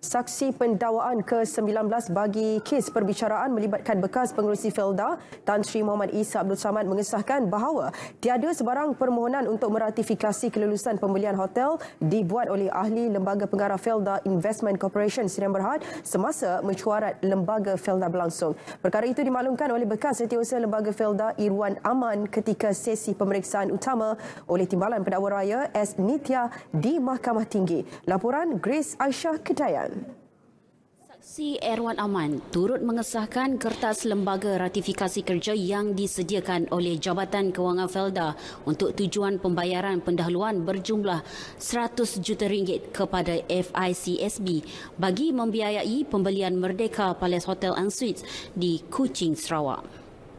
Saksi pendakwaan ke-19 bagi kes perbicaraan melibatkan bekas pengerusi Felda, Tan Sri Muhammad Isa Abdul Samad mengesahkan bahawa tiada sebarang permohonan untuk meratifikasi kelulusan pembelian hotel dibuat oleh ahli Lembaga Pengarah Felda Investment Corporation Sdn Bhd semasa mesyuarat Lembaga Felda berlangsung. Perkara itu dimaklumkan oleh bekas setiausaha Lembaga Felda Irwan Aman ketika sesi pemeriksaan utama oleh Timbalan Pendakwa Raya S. Nitya di Mahkamah Tinggi. Laporan Grace Aisyah Kedayan. Saksi Irwan Aman turut mengesahkan kertas lembaga ratifikasi kerja yang disediakan oleh Jabatan Kewangan Felda untuk tujuan pembayaran pendahuluan berjumlah RM100 juta kepada FICSB bagi membiayai pembelian Merdeka Palace Hotel and Suites di Kuching, Sarawak.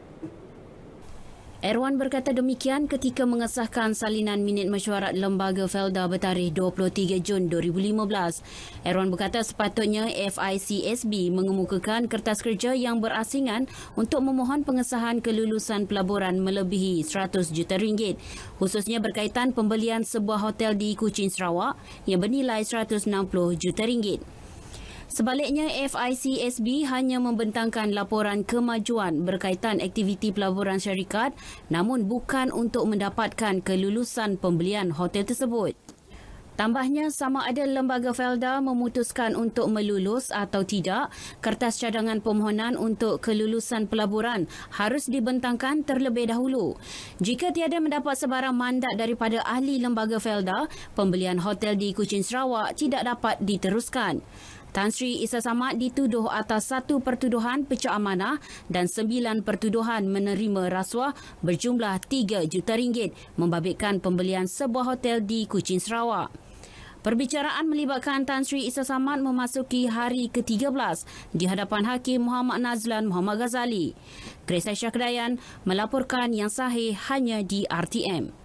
Irwan berkata demikian ketika mengesahkan salinan minit mesyuarat Lembaga Felda bertarikh 23 Jun 2015. Irwan berkata sepatutnya FICSB mengemukakan kertas kerja yang berasingan untuk memohon pengesahan kelulusan pelaburan melebihi RM100 juta, khususnya berkaitan pembelian sebuah hotel di Kuching, Sarawak yang bernilai RM160 juta. Sebaliknya, FICSB hanya membentangkan laporan kemajuan berkaitan aktiviti pelaburan syarikat namun bukan untuk mendapatkan kelulusan pembelian hotel tersebut. Tambahnya, sama ada Lembaga Felda memutuskan untuk melulus atau tidak, kertas cadangan permohonan untuk kelulusan pelaburan harus dibentangkan terlebih dahulu. Jika tiada mendapat sebarang mandat daripada ahli Lembaga Felda, pembelian hotel di Kuching, Sarawak tidak dapat diteruskan. Tan Sri Isa Samad dituduh atas 1 pertuduhan pecah amanah dan 9 pertuduhan menerima rasuah berjumlah RM3 juta membabitkan pembelian sebuah hotel di Kuching, Sarawak. Perbicaraan melibatkan Tan Sri Isa Samad memasuki hari ke-13 di hadapan Hakim Muhammad Nazlan Muhammad Ghazali. Grace Aisyah Kedayan melaporkan yang sahih hanya di RTM.